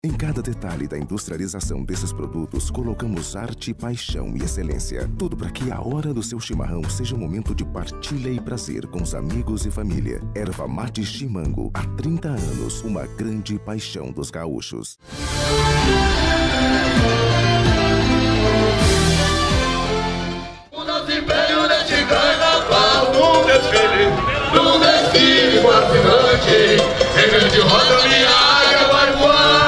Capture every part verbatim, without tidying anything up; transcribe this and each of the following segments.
Em cada detalhe da industrialização desses produtos, colocamos arte, paixão e excelência. Tudo para que a hora do seu chimarrão seja um momento de partilha e prazer com os amigos e família. Erva Mate Chimango, há trinta anos, uma grande paixão dos gaúchos. O nosso império neste carnaval, num desfile, num desfile fascinante, em grande roda minha águia vai voar.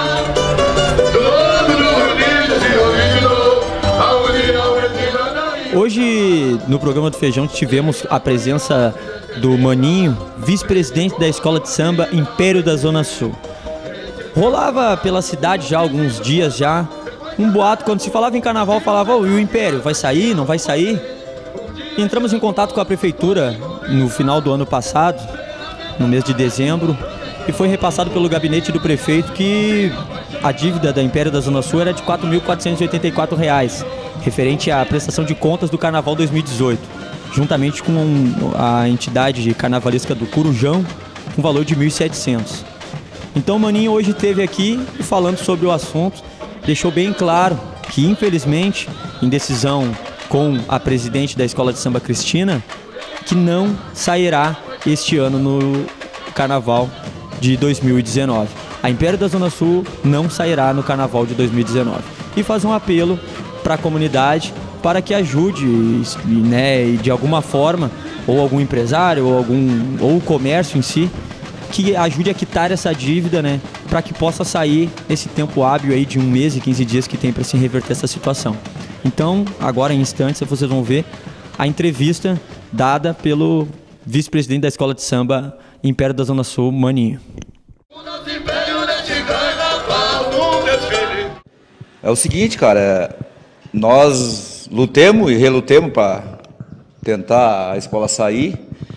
Hoje, no programa do Feijão, tivemos a presença do Maninho, vice-presidente da Escola de Samba Império da Zona Sul. Rolava pela cidade já há alguns dias já um boato, quando se falava em carnaval, falava, oh, e o Império, vai sair, não vai sair? Entramos em contato com a prefeitura no final do ano passado, no mês de dezembro, e foi repassado pelo gabinete do prefeito que a dívida da Império da Zona Sul era de quatro mil quatrocentos e oitenta e quatro reais, referente à prestação de contas do Carnaval dois mil e dezoito, juntamente com a entidade carnavalesca do Corujão, com valor de mil e setecentos. Então o Maninho hoje esteve aqui falando sobre o assunto, deixou bem claro que, infelizmente, em decisão com a presidente da Escola de Samba Cristina, que não sairá este ano no Carnaval de dois mil e dezenove. A Império da Zona Sul não sairá no Carnaval de dois mil e dezenove. E faz um apelo para a comunidade para que ajude, né, de alguma forma, ou algum empresário, ou, algum, ou o comércio em si, que ajude a quitar essa dívida, né, para que possa sair esse tempo hábil aí de um mês e quinze dias que tem para se reverter essa situação. Então, agora em instantes, vocês vão ver a entrevista dada pelo vice-presidente da Escola de Samba Império da Zona Sul, Maninho. É o seguinte, cara, nós lutemos e relutemos para tentar a escola sair,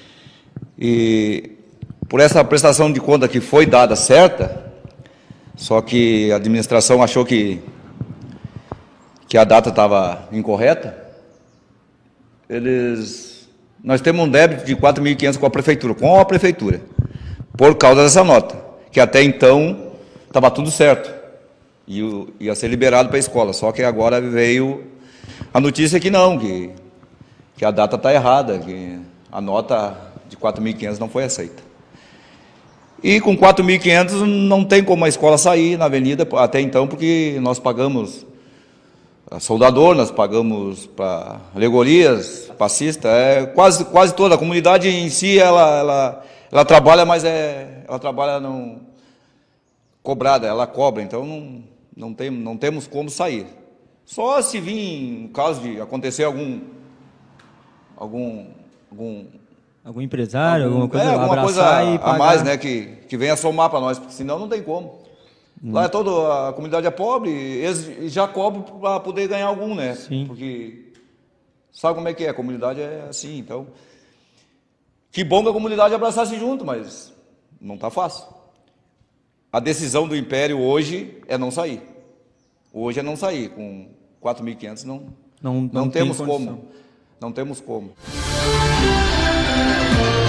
e por essa prestação de conta que foi dada certa, só que a administração achou que, que a data estava incorreta, eles, nós temos um débito de quatro mil e quinhentos com a prefeitura, com a prefeitura, por causa dessa nota, que até então estava tudo certo. E ia ser liberado para a escola, só que agora veio a notícia que não, que, que a data está errada, que a nota de quatro mil e quinhentos não foi aceita. E com quatro mil e quinhentos não tem como a escola sair na avenida até então, porque nós pagamos soldador, nós pagamos para alegorias, passista, é, quase, quase toda a comunidade em si, ela, ela, ela trabalha, mas é, ela trabalha não cobrada, ela cobra, então não, não, tem, não temos como sair. Só se vir, no caso de acontecer algum algum algum, algum empresário, algum, alguma coisa, é, alguma coisa e a mais, né, que, que venha somar para nós, porque senão não tem como. Hum. Lá é toda a comunidade é pobre, eles já cobram para poder ganhar algum, né? Sim. Porque sabe como é que é, a comunidade é assim, então que bom que a comunidade abraçasse junto, mas não está fácil. A decisão do Império hoje é não sair. Hoje é não sair. Com quatro mil e quinhentos não, não, não, não temos tem como. Não temos como.